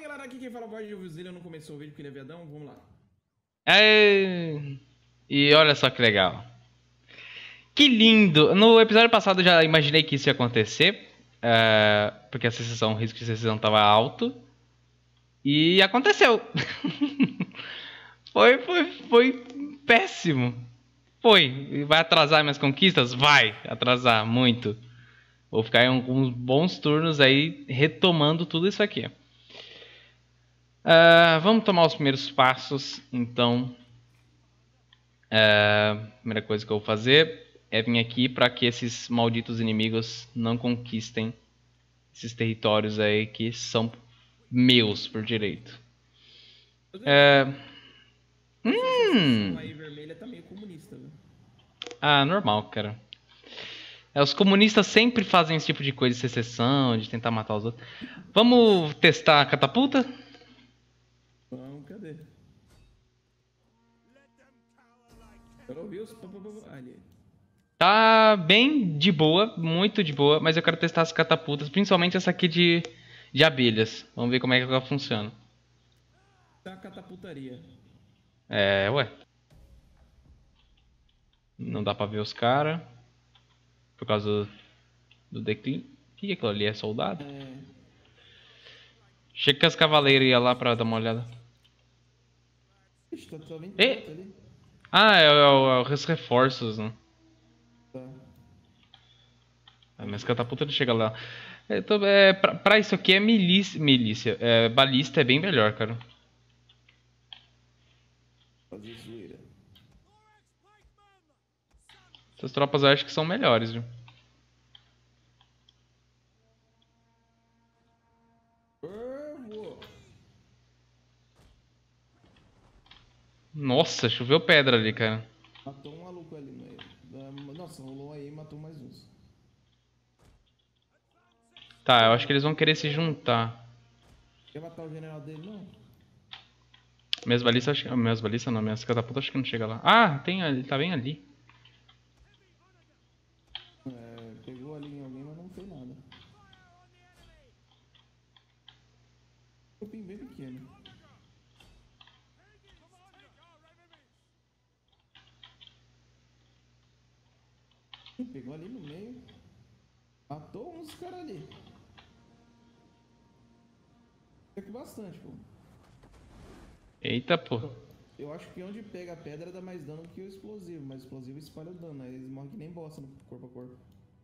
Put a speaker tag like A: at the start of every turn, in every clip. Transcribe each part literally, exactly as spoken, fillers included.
A: galera, aqui quem fala voz de Vilzilha não começou o vídeo porque ele é viadão, vamos lá.
B: É... E olha só que legal. Que lindo! No episódio passado eu já imaginei que isso ia acontecer. é, Porque a sensação, o risco de sensação estava alto. E aconteceu. foi, foi, foi péssimo. Foi. Vai atrasar minhas conquistas? Vai atrasar muito. Vou ficar em alguns bons turnos aí retomando tudo isso aqui. Uh, vamos tomar os primeiros passos, então. Uh, a primeira coisa que eu vou fazer é vir aqui para que esses malditos inimigos não conquistem esses territórios aí que são meus por direito. Uh,
A: hum.
B: Hum.
A: Aí vermelha tá meio comunista, né?
B: Ah, normal, cara. É, os comunistas sempre fazem esse tipo de coisa de secessão, de tentar matar os outros. Vamos testar a catapulta?
A: Vamos, cadê? Eu ouvi os... Ali.
B: Tá bem de boa, muito de boa, mas eu quero testar as catapultas, principalmente essa aqui de, de abelhas. Vamos ver como é que ela funciona.
A: Tá a catapultaria.
B: É, ué. Não dá pra ver os caras. Por causa do, do declínio. O que é aquilo ali? É soldado?
A: É...
B: Chega que as cavaleiras iam lá pra dar uma olhada.
A: Ixi, tá, tá bem
B: E...
A: perto ali.
B: Ah, é, é, é, é os reforços, né?
A: Tá.
B: Ah, mas catapulta não chega lá. É, tô, é, pra, pra isso aqui é milícia. milícia. É, balista é bem melhor, cara.
A: Fazer zoeira.
B: Essas tropas eu acho que são melhores, viu? Nossa, choveu pedra ali, cara.
A: Matou um maluco ali no meio. Nossa, rolou aí e matou mais uns.
B: Tá, eu acho que eles vão querer se juntar.
A: Quer matar o general dele, não?
B: Minhas balistas, acho que... Minhas balistas não, minhas catapultas acho que não chega lá. Ah, tem, ele tá bem ali.
A: É, pegou ali em alguém, mas não fez nada. Um pin bem pequeno. Pegou ali no meio. Matou uns caras ali. Aqui bastante, pô.
B: Eita, pô.
A: Eu acho que onde pega a pedra dá mais dano do que o explosivo, mas o explosivo espalha o dano, aí eles morrem que nem bosta no corpo a corpo.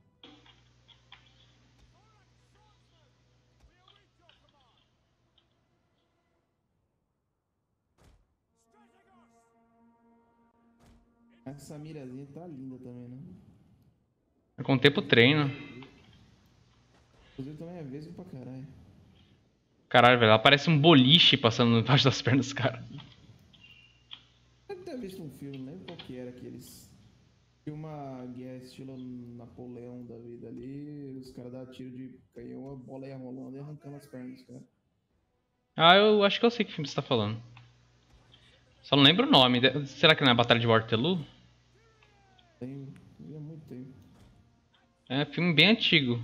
A: Essa mirazinha tá linda também, né?
B: É com o tempo treino.
A: Inclusive também é vesgo pra caralho.
B: Caralho, velho, ela parece um boliche passando embaixo das pernas dos caras.
A: Deve ter visto um filme, não lembro qual que era aqueles. Tinha uma guerra estilo Napoleão da vida ali, os caras davam tiro de canhão, a bola ia rolando e arrancando as pernas dos caras.
B: Ah, eu acho que eu sei que filme você tá falando. Só não lembro o nome. Será que não é a Batalha de Waterloo?
A: Tem, havia muito tempo.
B: É filme bem antigo.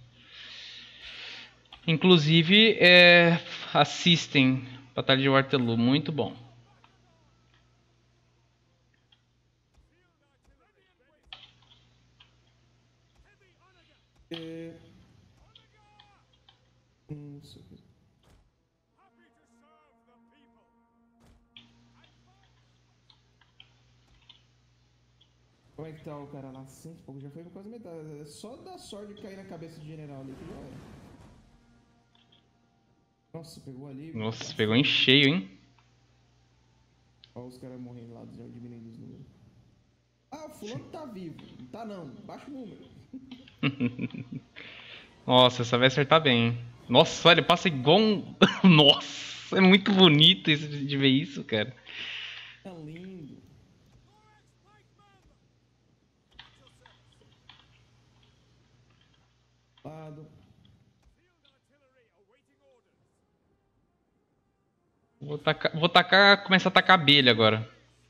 B: Inclusive, é, assistem Batalha de Waterloo, muito bom.
A: É... Hum, isso aqui. Como é que tá o cara lá? Cento e pouco, já foi quase metade. É só dar sorte de cair na cabeça do general ali que já era. Nossa, pegou ali.
B: Nossa,
A: bastante.
B: pegou em cheio, hein?
A: Olha os caras morrendo lá, diminuindo os números. Ah, o fulano tá vivo. Não tá não, baixa o número.
B: Nossa, essa vai acertar bem, hein? Nossa, olha, passa igual um... Nossa, é muito bonito isso, de ver isso, cara.
A: Tá lindo. Lado.
B: Vou tacar, vou tacar, começar a tacar abelha agora.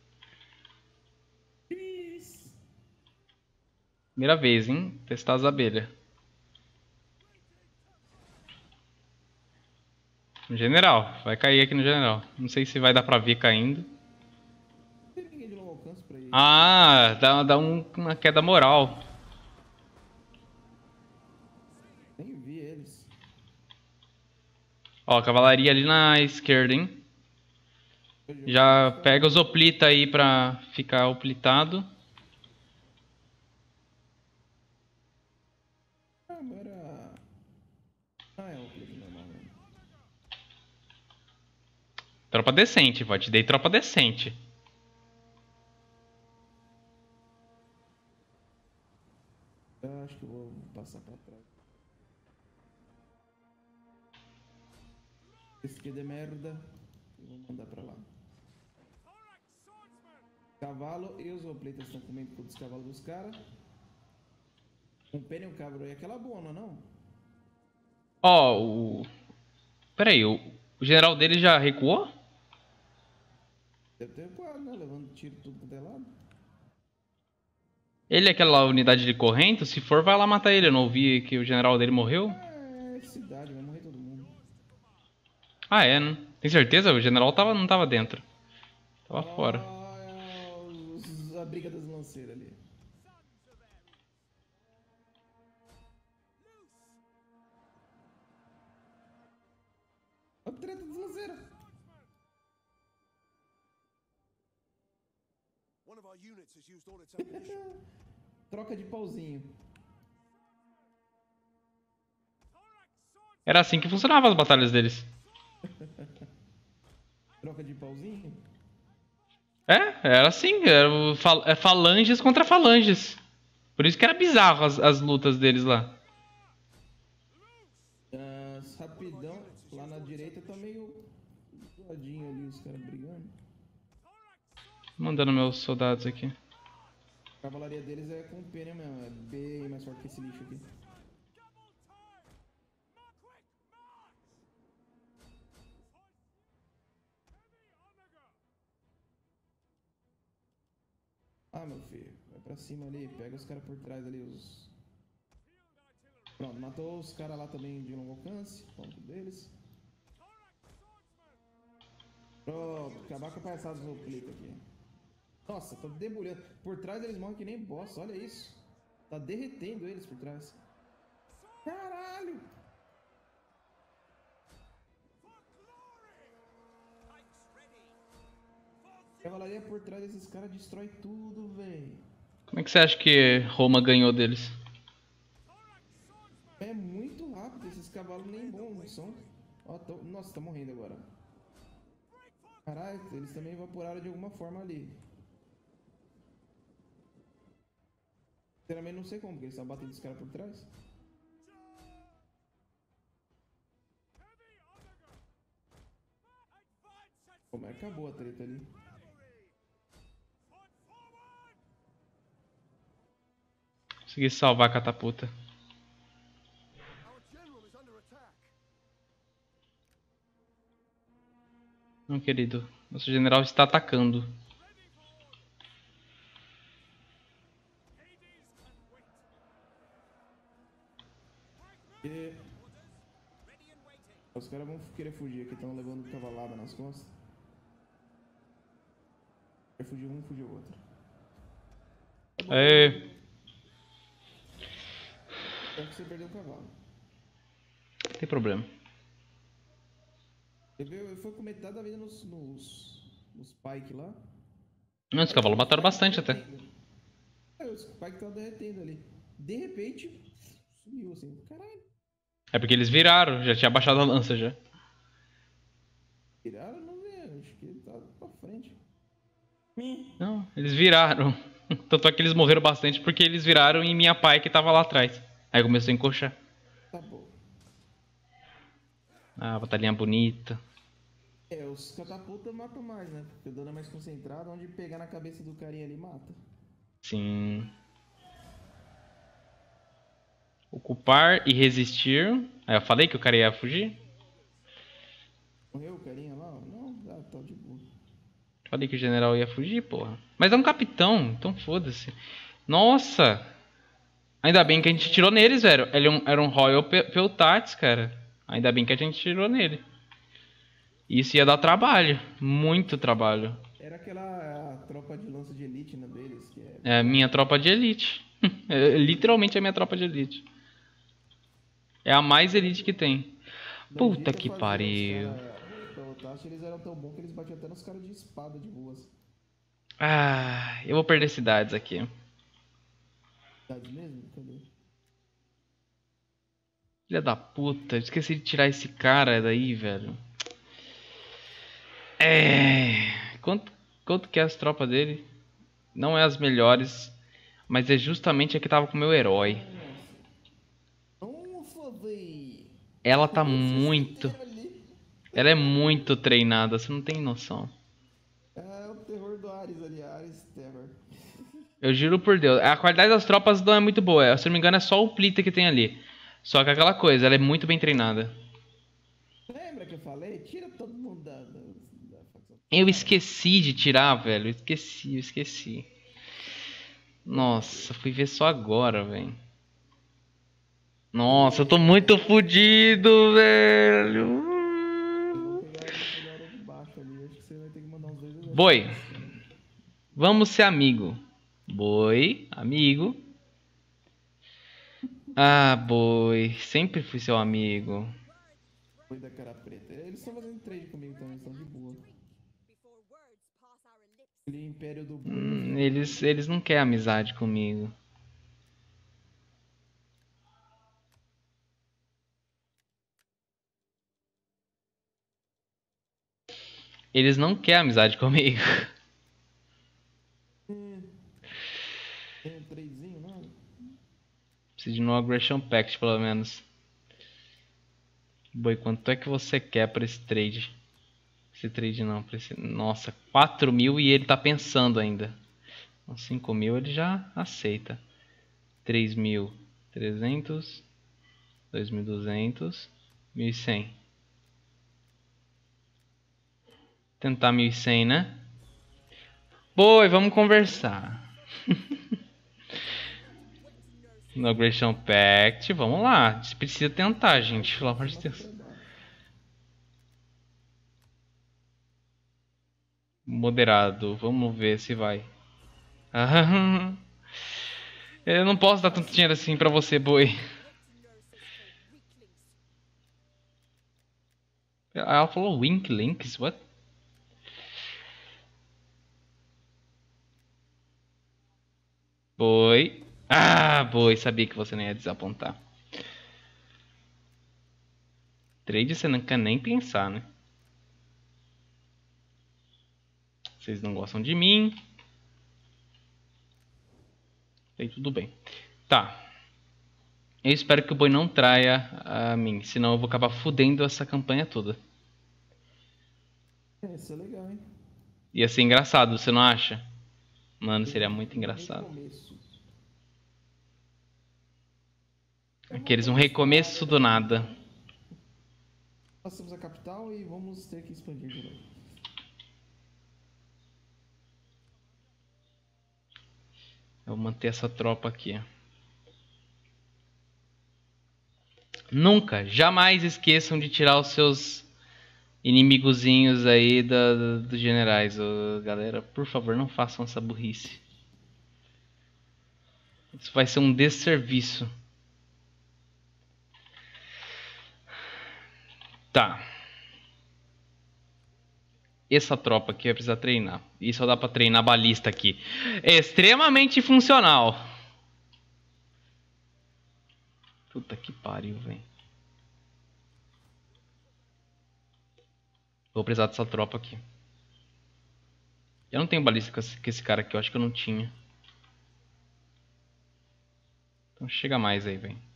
A: Isso.
B: Primeira vez, hein? Testar as abelhas. No general. Vai cair aqui no general. Não sei se vai dar pra ver caindo.
A: Não tem ninguém de longo alcance pra ir.
B: Ah, dá, dá um- uma queda moral.
A: Nem vi eles.
B: Ó, cavalaria ali na esquerda, hein?
A: Eu jogo
B: Já
A: os
B: pega os hoplita aí pra ficar hoplitado.
A: caras. Ah, mas era. Ah, é um clique normal mesmo.
B: Tropa decente, pô. Te dei tropa decente.
A: Eu acho que eu vou passar pra trás. Esse aqui é de merda. Eu vou mandar pra lá. Cavalo e os opletas estão comendo todos os cavalos dos caras. Um pênel cabra aí, aquela boa, não é não?
B: Ó, o... Pera aí, o... o general dele já recuou?
A: Deve ter quase, né? Levando tiro tudo quanto é lado.
B: Ele é aquela unidade de corrente? Se for, vai lá matar ele. Eu não ouvi que o general dele morreu.
A: É, cidade, vai morrer todo mundo.
B: Ah, é, né? Tem certeza? O general tava, não tava dentro. Tava fora.
A: Ah, os- a briga das lanceiras ali. A treta das lanceiras.
C: One of our units has used all its ammunition.
A: Troca de pauzinho.
B: Era assim que funcionavam as batalhas deles.
A: Troca de pauzinho?
B: É, era assim. Era o fal- é falanges contra falanges. Por isso que era bizarro as, as lutas deles lá.
A: Ah, rapidão, lá na direita tá meio zoadinho ali, os caras brigando.
B: Mandando meus soldados aqui.
A: A cavalaria deles é com pena mesmo, é bem mais forte que esse lixo aqui. Ah, meu filho, vai pra cima ali, pega os caras por trás ali, os... Pronto, matou os caras lá também de longo alcance, ponto deles. Pronto, acabar com a palhaçada do clique aqui. Nossa, tá debulhando. Por trás eles morrem que nem bosta, olha isso. Tá derretendo eles por trás. Caralho! Cavalaria por trás desses caras destrói tudo, velho.
B: Como é que você acha que Roma ganhou deles?
A: É muito rápido, esses cavalos nem bons não são. Ó, tô... Nossa, tá morrendo agora. Caralho, eles também evaporaram de alguma forma ali. Sinceramente não sei como, porque eles estão batendo os caras por trás. Como é que acabou a treta ali?
B: Consegui salvar a catapulta.
C: Our general is under attack.
B: Não, querido. Nosso general está atacando.
A: E... Os caras vão querer fugir aqui, estão levando cavalada nas costas. Quer fugir um, fugir o outro. Tá bom.
B: É,
A: Só que você perdeu o cavalo.
B: não tem problema.
A: Ele veio- ele foi com metade da vida nos, nos, nos Pike lá.
B: Não, os cavalos mataram bastante até.
A: É, os Pike estavam derretendo ali. De repente, sumiu assim. Caralho,
B: É porque eles viraram, já tinha baixado a lança já.
A: tiraram, não veio. Acho que ele tá pra frente.
B: Não, eles viraram. Tanto é que eles morreram bastante porque eles viraram e minha pai que tava lá atrás. Aí começou a encoxar.
A: Tá bom.
B: Ah, batalhinha bonita.
A: É, os catapulta matam mais, né? Porque o dano é mais concentrado, onde pegar na cabeça do carinha ali mata.
B: Sim. Ocupar e resistir. Aí eu falei que o cara ia fugir.
A: Morreu o carinha lá? Não, ah, tá de boa.
B: Falei que o general ia fugir, porra. Mas é um capitão, então foda-se. Nossa! Ainda bem que a gente tirou neles, velho. Ele é um- era um Royal Pe- Peltats, cara. Ainda bem que a gente tirou nele. Isso ia dar trabalho. Muito trabalho.
A: Era aquela a tropa de lança de elite, né, deles, que é...
B: É a minha tropa de elite. É literalmente a minha tropa de elite. É a mais elite que tem. Puta
A: Vegeta
B: que
A: fazia os
B: pariu.
A: caras derrotar, eles eram tão bons que eles batiam até nos caras de espada de boas.
B: Ah, eu vou perder cidades aqui.
A: Verdade mesmo? Cadê?
B: Filha da puta, esqueci de tirar esse cara daí, velho. É. Quanto, quanto que é as tropas dele? Não é as melhores, mas é justamente a que tava com o meu herói.
A: Ufa, véi!
B: Ela tá
A: Esse
B: muito.
A: inteiro ali.
B: Ela é muito treinada, você não tem noção.
A: É o terror do Ares ali, Ares Terror.
B: Eu juro por Deus. A qualidade das tropas não é muito boa. Se eu não me engano, é só o Plita que tem ali. Só que aquela coisa, ela é muito bem treinada.
A: Lembra que eu falei? Tira todo mundo da, da, da facção.
B: Eu esqueci de tirar, velho. Eu esqueci, eu esqueci. Nossa, fui ver só agora, velho. Nossa, eu tô muito fodido, velho.
A: Vou pegar, vou pegar a área de baixo ali. Acho que você vai ter que mandar uns dois exércitos.
B: Boi, vamos ser amigo. Boi, amigo. Ah, boi, sempre fui seu amigo.
A: Foi da cara preta. Eles estão fazendo trade comigo também, estão de boa. Aquele Império do Boi.
B: Hum, eles, eles não querem amizade comigo. Eles não querem amizade comigo.
A: Tem um tradezinho, não?
B: Preciso de um Aggression Pact, pelo menos. Boi, quanto é que você quer pra esse trade? Esse trade não, pra esse... Nossa, quatro mil e ele tá pensando ainda. cinco mil ele já aceita. três mil e trezentos. dois mil e duzentos. mil e cem. Tentar mil e cem, né? Boi, vamos conversar. No Aggression Pact, vamos lá. A gente precisa tentar, gente, pelo amor de Deus. Moderado, vamos ver se vai. Eu não posso dar tanto dinheiro assim pra você, boi. Ela falou Wink Links, what? Boi. Ah, boi, sabia que você não ia desapontar. Trade você não quer nem pensar, né? Vocês não gostam de mim. Aí tudo bem. Tá. Eu espero que o boi não traia a mim, senão eu vou acabar fudendo essa campanha toda.
A: É, isso é legal, hein?
B: Ia ser engraçado, você não acha? Mano, seria muito engraçado.
A: Recomeço.
B: Aqueles um recomeço do nada.
A: Nós temos a capital e vamos ter que expandir de novo.
B: Eu vou manter essa tropa aqui. Nunca, jamais esqueçam de tirar os seus inimigozinhos aí da, da- dos generais. Ô, galera, por favor, não façam essa burrice. Isso vai ser um desserviço. Tá. Essa tropa aqui vai precisar treinar. E só dá pra treinar balista aqui. É extremamente funcional. Puta que pariu, velho. Vou precisar dessa tropa aqui. Eu não tenho balista com esse, com esse cara aqui. Eu acho que eu não tinha. Então chega mais aí, velho.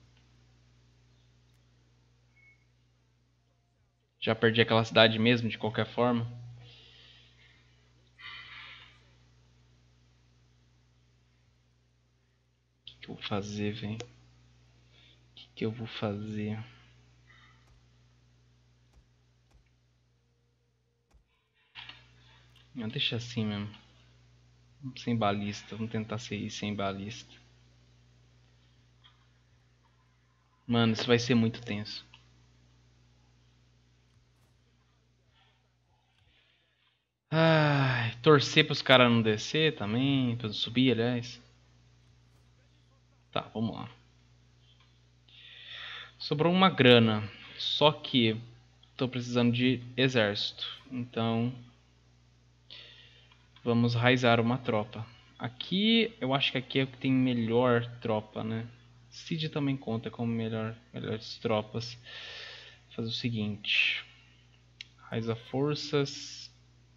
B: Já perdi aquela cidade mesmo, de qualquer forma. O que, que eu vou fazer, velho? O que, que eu vou fazer? Não, deixa assim mesmo. Sem balista. Vamos tentar ser sem balista. Mano, isso vai ser muito tenso. Torcer pros caras não descer também, pra não subir, aliás. Tá, vamos lá. Sobrou uma grana, só que tô precisando de exército, então vamos raizar uma tropa. Aqui, eu acho que aqui é o que tem melhor tropa, né? Cid também conta como melhor, melhores tropas. Vou fazer o seguinte: raiza forças.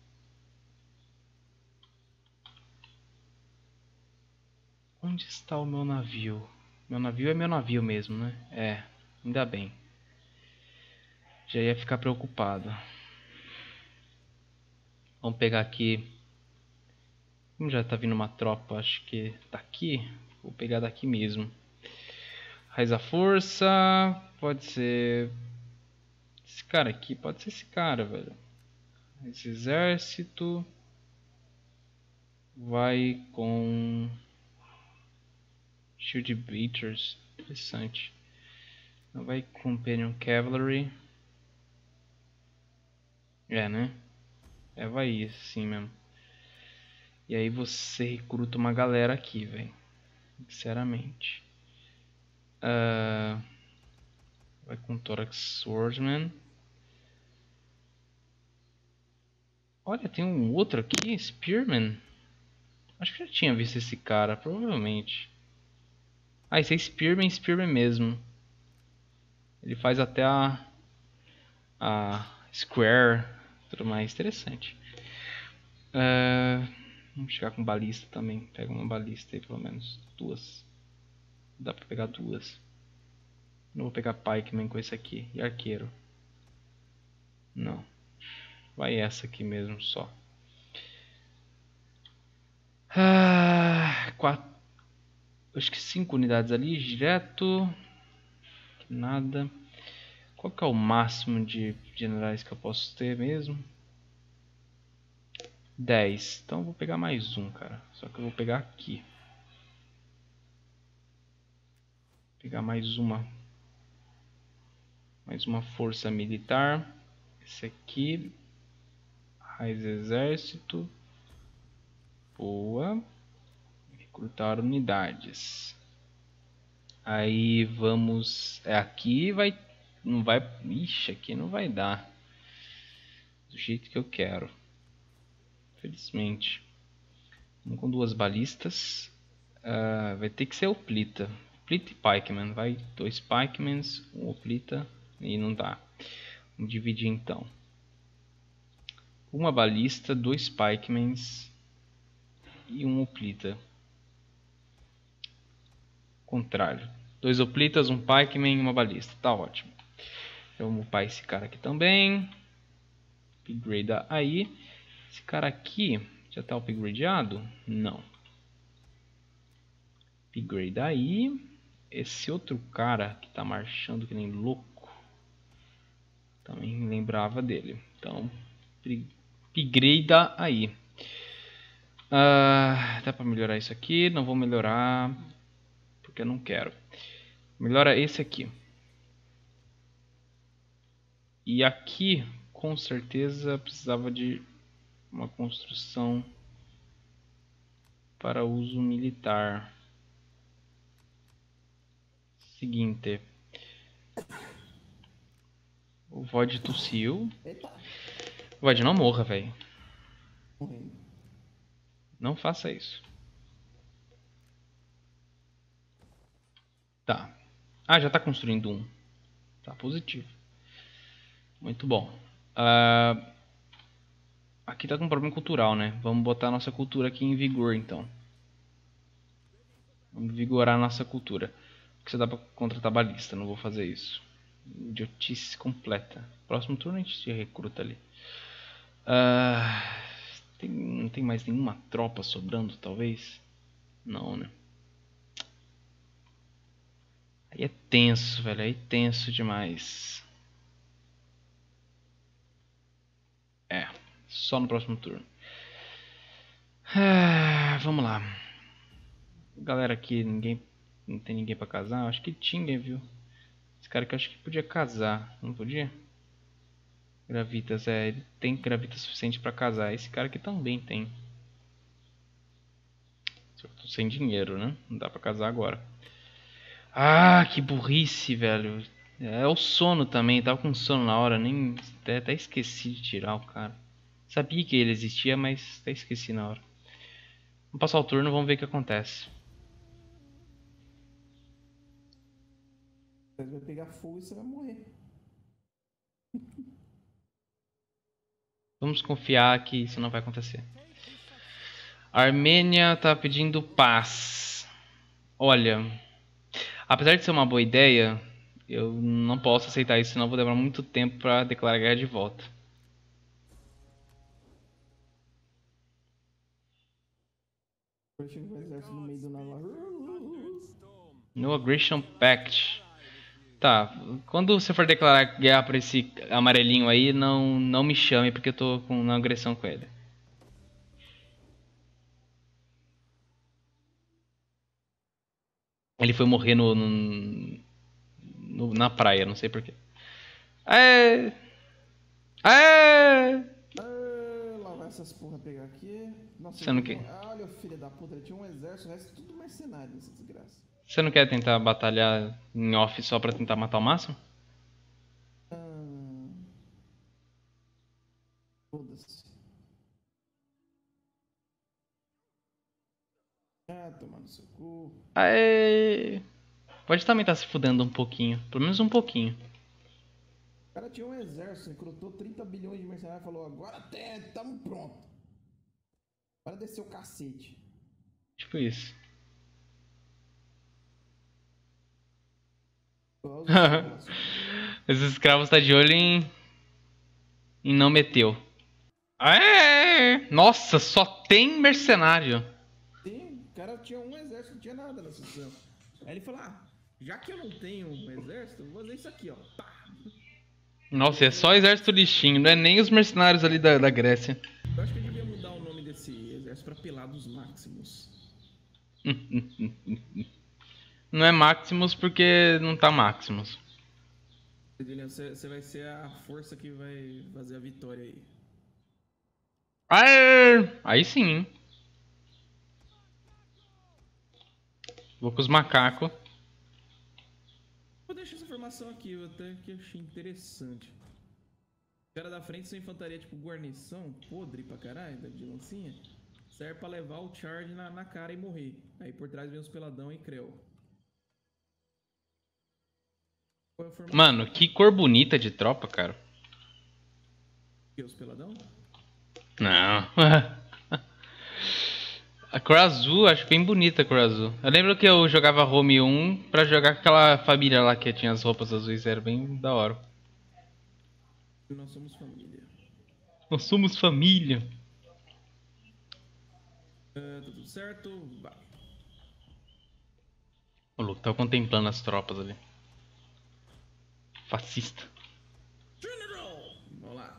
B: Onde está o meu navio? Meu navio é meu navio mesmo, né? É, ainda bem. Já ia ficar preocupado. Vamos pegar aqui. Como já tá vindo uma tropa, acho que tá aqui. Vou pegar daqui mesmo. Raiz a força. Pode ser esse cara aqui. Pode ser esse cara, velho. Esse exército vai com Shield Beaters. Interessante. Não vai com Companion Cavalry. É, né? É, vai isso, sim mesmo. E aí você recruta uma galera aqui, velho. Sinceramente. Uh, vai com Thorax Swordsman. Olha, tem um outro aqui, Spearman. Acho que já tinha visto esse cara, provavelmente. Ah, esse é Spearman, Spearman mesmo. Ele faz até a, a Square, tudo mais interessante. Uh, vamos chegar com balista também. Pega uma balista aí, pelo menos. Duas. Dá pra pegar duas. Não vou pegar Pikeman com esse aqui. E arqueiro. Não. Vai essa aqui mesmo só. Ah, quatro. Acho que cinco unidades ali, direto. Nada. Qual que é o máximo de generais que eu posso ter mesmo? dez. Então eu vou pegar mais um, cara. Só que eu vou pegar aqui. Vou pegar mais uma. Mais uma força militar. Esse aqui. Raiz exército. Boa. Recrutar unidades. Aí vamos. É, aqui vai. Não vai. Ixi, aqui não vai dar. Do jeito que eu quero. Felizmente. Vamos com duas balistas. Uh, vai ter que ser Oplita. Oplita e Pikeman. Vai dois Pikemans, um Oplita. E não dá. Vamos dividir então. Uma balista, dois Pikemans e um Oplita. Contrário. Dois Oplitas, um Pikeman e uma balista. Tá ótimo. Então, vamos upar esse cara aqui também. Upgrade aí. Esse cara aqui já tá upgradeado? Não. Upgrade aí. Esse outro cara que tá marchando que nem louco. Também lembrava dele. Então, upgrade aí. Uh, dá pra melhorar isso aqui. Não vou melhorar porque eu não quero. Melhora esse aqui. E aqui, com certeza, precisava de uma construção para uso militar. Seguinte. O Void tossiu.
A: Eita,
B: Void, não morra, velho.
A: morrendo.
B: Não faça isso. Tá. Ah, já tá construindo um. Tá positivo. Muito bom. Uh, aqui tá com um problema cultural, né? Vamos botar a nossa cultura aqui em vigor, então. Vamos vigorar a nossa cultura. Porque você dá pra contratar balista, não vou fazer isso. Idiotice completa. Próximo turno a gente se recruta ali. Uh, tem, não tem mais nenhuma tropa sobrando, talvez? Não, né? Aí é tenso, velho. Aí é tenso demais. É, só no próximo turno. Ah, vamos lá. Galera aqui, ninguém, não tem ninguém pra casar. Acho que tinha, viu? Esse cara que eu acho que podia casar, não podia? Gravitas, é, ele tem gravita suficiente pra casar. Esse cara aqui também tem. Só que eu tô sem dinheiro, né? Não dá pra casar agora. Ah, que burrice, velho. É o sono também, tava com sono na hora, nem até, até esqueci de tirar o cara. Sabia que ele existia, mas até esqueci na hora. Vamos passar o turno, vamos ver o que acontece.
A: Você vai pegar fogo e você vai morrer.
B: Vamos confiar que isso não vai acontecer. A Armênia tá pedindo paz. Olha, apesar de ser uma boa ideia, eu não posso aceitar isso, senão vou demorar muito tempo pra declarar guerra de volta.
A: Eu chego com o exército no meio do nada lá.
B: No Aggression Pact. Tá, quando você for declarar guerra pra esse amarelinho aí, não, não me chame porque eu tô com uma agressão com ele. Ele foi morrer no, no- no- na praia, não sei porquê. Aê! Aê!
A: Ah, lá vai essas porra pegar aqui. Nossa,
B: Você não
A: ele
B: quer?
A: tinha- ah, olha o filho da puta, ele tinha um exército, o resto tudo mercenário nessa desgraça.
B: Você não quer tentar batalhar em off só pra tentar matar o máximo?
A: Ah, foda-se. Ah, tomar no seu cu.
B: Aê! Pode também estar se fudendo um pouquinho, pelo menos um pouquinho.
A: O cara tinha um exército, recrutou trinta bilhões de mercenários e falou: agora até, tamo pronto. Para descer o cacete.
B: Tipo isso.
A: Olha os escravos.
B: Esses escravos tá de olho em. em não meteu. Aê! Nossa, só tem mercenário.
A: Sim, o cara tinha um exército, não tinha nada na sessão. Aí ele falou: ah, já que eu não tenho um exército, eu vou fazer isso aqui, ó. Pá.
B: Nossa, é só exército lixinho, não é nem os mercenários ali da, da Grécia.
A: Eu acho que eu devia mudar o nome desse exército pra Pelados Máximos.
B: Não é Maximus porque não tá Maximus.
A: Juliano, você você vai ser a força que vai fazer a vitória aí.
B: Aê! Aí sim, hein? Vou com os macacos.
A: Vou deixar essa informação aqui, eu até que achei interessante. Os caras da frente são infantaria tipo guarnição, podre pra caralho, de lancinha. Serve pra levar o charge na, na cara e morrer. Aí por trás vem os peladão e creu. Qual é a formação?
B: Mano, que cor bonita de tropa, cara.
A: Que os peladão?
B: Não. A cor azul, acho bem bonita a cor azul. Eu lembro que eu jogava Home um pra jogar com aquela família lá que tinha as roupas azuis, era bem da hora.
A: Nós somos família.
B: Nós somos família.
A: Ah, tá tudo certo? Vai.
B: O Luke tava contemplando as tropas ali. Fascista.
A: General! Vamos lá.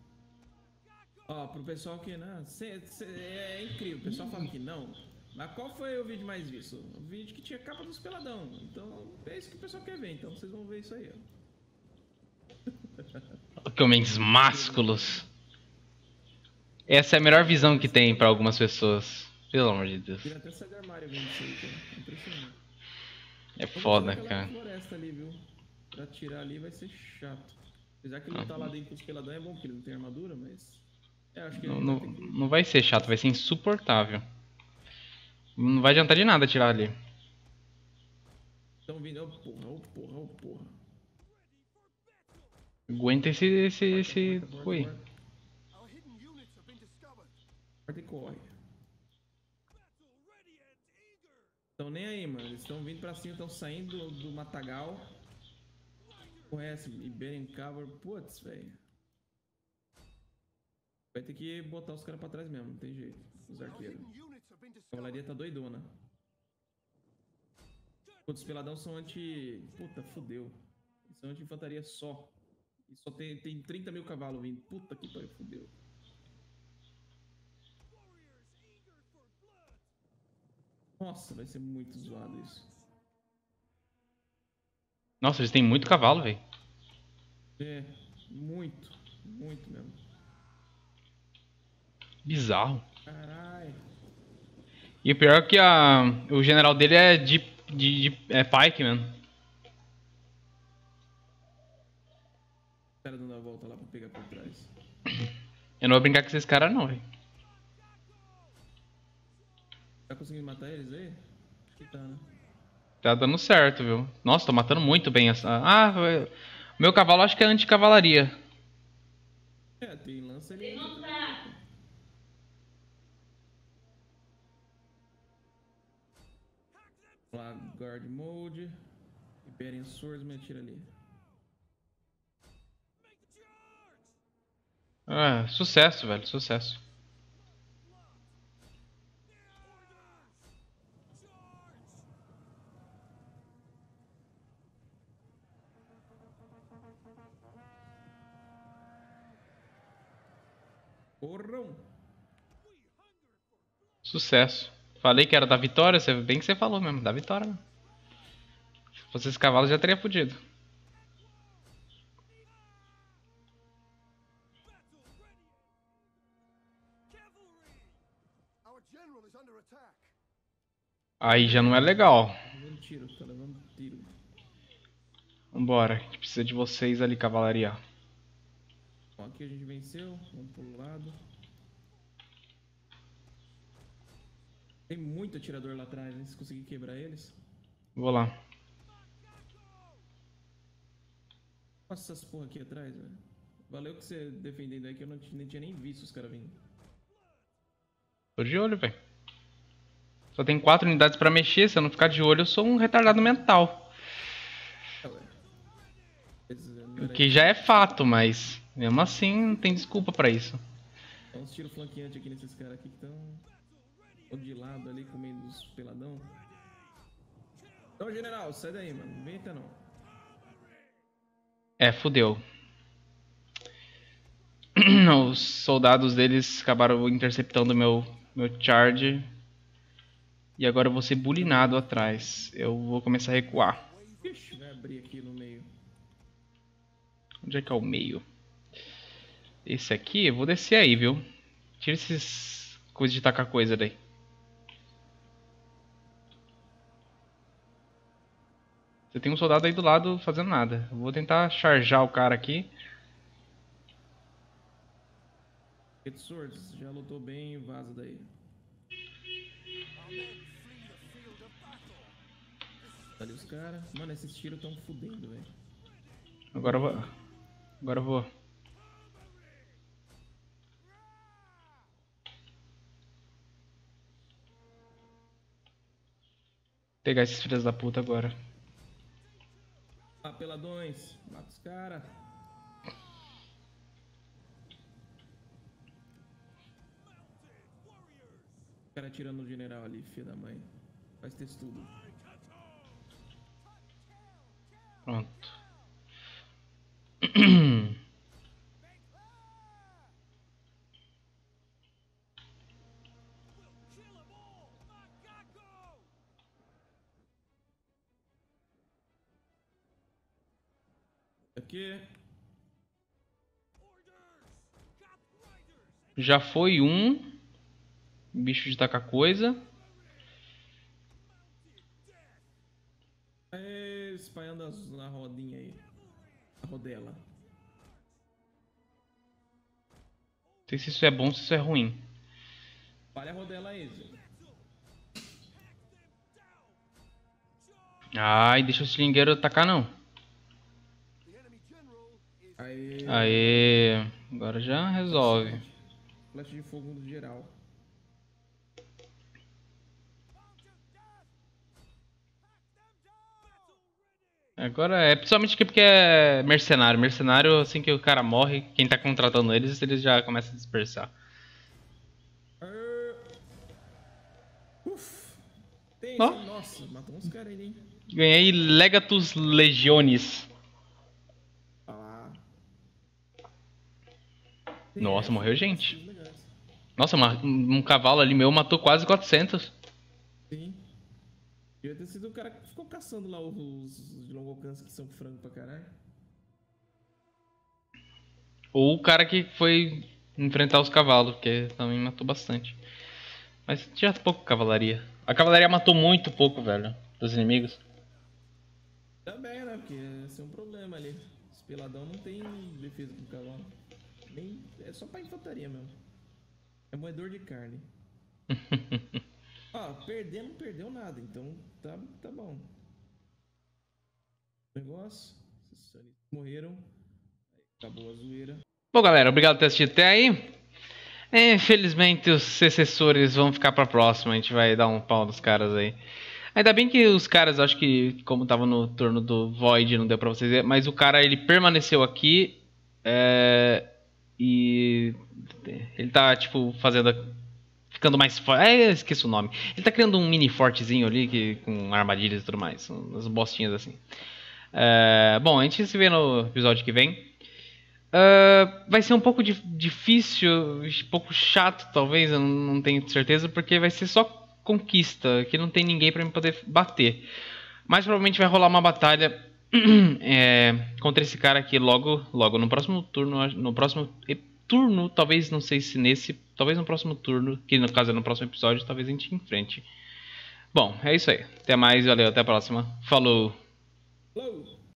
A: Ó, pro pessoal que, né, cê, cê, é incrível, o pessoal fala que não. Mas qual foi o vídeo mais visto? O vídeo que tinha capa dos peladão. Então, é isso que o pessoal quer ver, então vocês vão ver isso aí, ó.
B: Que homens másculos. Essa é a melhor visão que tem pra algumas pessoas. Pelo amor de Deus.
A: Tira até sair do armário vendo isso aí, cara. Impressionante.
B: É
A: Vamos
B: foda,
A: colocar lá
B: cara.
A: na floresta ali, viu? Pra tirar ali vai ser chato. Apesar que lutar lá dentro com os peladão é bom, porque ele não tem armadura, mas... É, acho que
B: Não,
A: ele
B: não,
A: vai ter que...
B: não vai ser chato, vai ser insuportável. Não vai adiantar de nada tirar ali.
A: Estão vindo... Oh, porra, oh, porra, oh, porra.
B: Aguenta esse. esse. esse.
A: Porta, porta,
B: Ui.
A: porta.
C: Our hidden units have been discovered.
A: Porta e corre.
C: Battle ready and eager.
A: Estão nem aí, mano. Eles estão vindo pra cima, estão saindo do, do matagal. Conhece, Iberian Cover. Putz, velho. Vai ter que botar os caras pra trás mesmo, não tem jeito. Os
C: Our
A: arqueiros.
C: hidden units have been
A: A
C: discovered.
A: cavalaria tá doidona. Putz, os peladão são anti... Puta, fudeu. Eles são anti-infantaria só. E só tem, tem trinta mil cavalos vindo. Puta que pariu, fudeu.
C: Warriors eager for blood.
A: Nossa, vai ser muito zoado isso.
B: Nossa, eles têm muito cavalo, velho.
A: É, muito. Muito mesmo.
B: Bizarro.
A: Caralho.
B: E o pior é que a, o general dele é de, de, de é Pike, mano.
A: O cara dando a volta lá pra pegar por trás.
B: Eu não vou brincar com esses caras não, velho.
A: Tá conseguindo matar eles aí? Acho que tá, né?
B: Tá dando certo, viu? Nossa, tô matando muito bem essa. Ah, vai- meu cavalo acho que é anti-cavalaria.
A: É, tem lança ali. Lá, guard mode. Iberian Swordsman, atira ali.
B: Ah, sucesso, velho, sucesso.
A: Porrão!
B: Sucesso. Falei que era da vitória, você- bem que você falou mesmo, da vitória mesmo. Se fosse esse cavalo já teria fudido.
C: Our general is under attack.
B: Aí já não é legal.
A: Tá levando tiro, tá levando tiro.
B: Vambora, a gente precisa de vocês ali, cavalaria.
A: Bom, aqui a gente venceu. Vamos pro lado. Tem muito atirador lá atrás, né? Se conseguir quebrar eles.
B: Vou lá.
A: Nossa, essas porra aqui atrás, velho. Valeu que você defendendo aí que eu não t- nem tinha nem visto os caras vindo.
B: Tô de olho, velho. Só tem quatro unidades pra mexer, se eu não ficar de olho eu sou um retardado mental.
A: Ah, ué. Eles, eh, não
B: O
A: era
B: que
A: isso.
B: já é fato, mas mesmo assim não tem desculpa pra isso.
A: Dá uns tiros flanqueantes aqui nesses caras aqui que estão de lado ali, comendo os peladão. Então, general, sai daí, mano. Não vem até não.
B: É, fudeu. Os soldados deles acabaram interceptando meu, meu charge. E agora eu vou ser bulinado atrás. Eu vou começar a recuar.
A: Ixi, vai abrir aqui no meio.
B: Onde é que é o meio? Esse aqui, eu vou descer aí, viu? Tira esses coisas de tacar coisa daí. Você tem um soldado aí do lado fazendo nada. Eu vou tentar charjar o cara aqui.
A: Get Swords, já lutou bem, vaza daí. Tá ali os caras. Mano, esses tiros tão fudendo, velho.
B: Agora eu vou. Agora eu vou. Pegar esses filhos da puta agora.
A: Ah, peladões. Mata os caras. O cara atirando no general ali, filho da mãe. Faz textudo.
B: Pronto.
A: Aqui.
B: Já foi um. Bicho de tacar coisa.
A: É, espalhando as- na rodinha aí. A rodela.
B: Não sei se isso é bom ou se isso é ruim.
A: Espalha a rodela aí, Zé.
B: Ai, deixa o slingueiro atacar não.
C: The enemy general is
A: Aí.
B: Aê. Agora já resolve.
A: Flecha de fogo no geral.
B: Agora é principalmente aqui porque é mercenário. Mercenário, assim que o cara morre, quem tá contratando eles, eles já começam a dispersar.
A: Arr. Uf. Tem,
B: Ó.
A: hein? Nossa, matou uns caras aí, hein?
B: Ganhei Legatus Legiones.
A: Olha lá.
B: Nossa,
A: É,
B: morreu
A: foi
B: gente.
A: skills legais.
B: Nossa, uma- um cavalo ali meu matou quase quatrocentos.
A: Sim. Devia ter sido o cara que ficou caçando lá os, os de longo alcance que são frango pra caralho.
B: Ou o cara que foi enfrentar os cavalos, porque também matou bastante. Mas tinha pouco cavalaria. A cavalaria matou muito pouco, velho, dos inimigos.
A: Também, né? Porque esse é um problema ali. Esse peladão não tem defesa com cavalo. Nem... É só pra infantaria mesmo. É moedor de carne. Ó, perder não perdeu nada, então tá, tá bom. Negócio. Esses sonistas morreram. Aí acabou a zoeira.
B: Bom, galera, obrigado por ter assistido até aí. É, infelizmente os secessores vão ficar pra próxima. A gente vai dar um pau nos caras aí. Ainda bem que os caras, acho que como tava no turno do Void, não deu pra vocês ver, mas o cara ele permaneceu aqui. É, e ele tá tipo fazendo, ficando mais forte. É, esqueci o nome. Ele tá criando um mini fortezinho ali que, com armadilhas e tudo mais, umas bostinhas assim. É, bom, a gente se vê no episódio que vem. Uh, vai ser um pouco di difícil, um pouco chato talvez, eu não, não tenho certeza, porque vai ser só conquista, que não tem ninguém pra me poder bater. Mas provavelmente vai rolar uma batalha é, contra esse cara aqui logo, logo no próximo turno, no próximo turno, talvez, não sei se nesse, talvez no próximo turno, que no caso é no próximo episódio, talvez a gente enfrente. Bom, é isso aí. Até mais, valeu, até a próxima. Falou!
A: Falou!